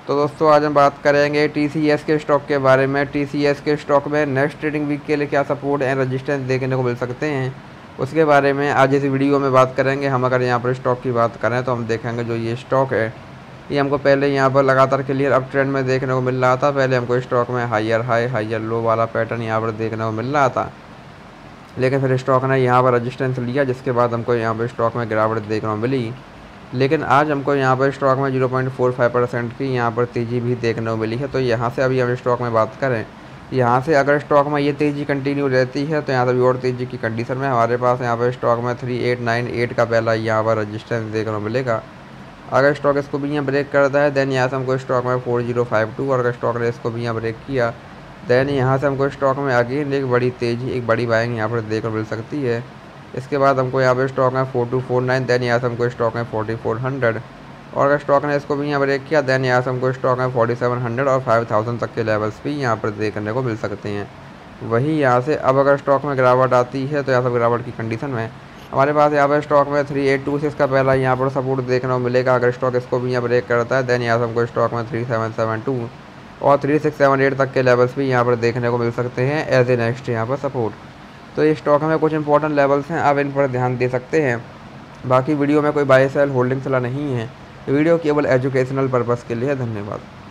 तो दोस्तों आज हम बात करेंगे TCS के स्टॉक के बारे में। TCS के स्टॉक में नेक्स्ट ट्रेडिंग वीक के लिए क्या सपोर्ट एंड रेजिस्टेंस देखने को मिल सकते हैं, उसके बारे में आज इस वीडियो में बात करेंगे। हम अगर यहाँ पर स्टॉक की बात करें तो हम देखेंगे जो ये स्टॉक है ये हमको पहले यहाँ पर लगातार क्लियर अप ट्रेंड में देखने को मिल रहा था। पहले हमको स्टॉक में हायर हाई हायर लो वाला पैटर्न यहाँ पर देखने को मिल रहा था, लेकिन फिर स्टॉक ने यहाँ पर रजिस्टेंस लिया, जिसके बाद हमको यहाँ पर स्टॉक में गिरावट देखने को मिली। लेकिन आज हमको यहाँ पर स्टॉक में 0.45% की यहाँ पर तेज़ी भी देखने को मिली है। तो यहाँ से अभी हम स्टॉक में बात करें, यहाँ से अगर स्टॉक में ये तेज़ी कंटिन्यू रहती है तो यहाँ से भी और तेज़ी की कंडीशन में हमारे पास यहाँ पर स्टॉक में 3898 का पहला यहाँ पर रजिस्टेंस देखने को मिलेगा। अगर स्टॉक इसको भी यहाँ ब्रेक करता है देन यहाँ से हमको स्टॉक में 4052, और अगर स्टॉक ने इसको भी यहाँ ब्रेक किया देन यहाँ से हमको स्टॉक में अगेन एक बड़ी तेज़ी एक बड़ी बाइंग यहाँ पर देखने को मिल सकती है। इसके बाद हमको यहाँ पर स्टॉक में 4249, देन यहाँ से हमको स्टॉक में 4400, और अगर स्टॉक ने इसको भी यहाँ ब्रेक किया देन यहाँ से हमको स्टॉक में 4700 और 5000 तक के लेवल्स भी यहाँ पर देखने को मिल सकते हैं। वही यहाँ से अब अगर स्टॉक में गिरावट आती है तो यहाँ से गिरावट की कंडीशन में हमारे पास यहाँ पर स्टॉक में 3826 का पहला यहाँ पर सपोर्ट देखने को मिलेगा। अगर स्टॉक इसको भी यहाँ ब्रेक करता है देन यहाँ से हमको स्टॉक में 3772 और 3678 तक के लेवल्स भी यहाँ पर देखने को मिल सकते हैं एज ए नेक्स्ट यहाँ पर सपोर्ट। तो ये स्टॉक में कुछ इंपॉर्टेंट लेवल्स हैं, आप इन पर ध्यान दे सकते हैं। बाकी वीडियो में कोई बाय सेल होल्डिंग सलाह नहीं है, वीडियो केवल एजुकेशनल पर्पज़ के लिए है। धन्यवाद।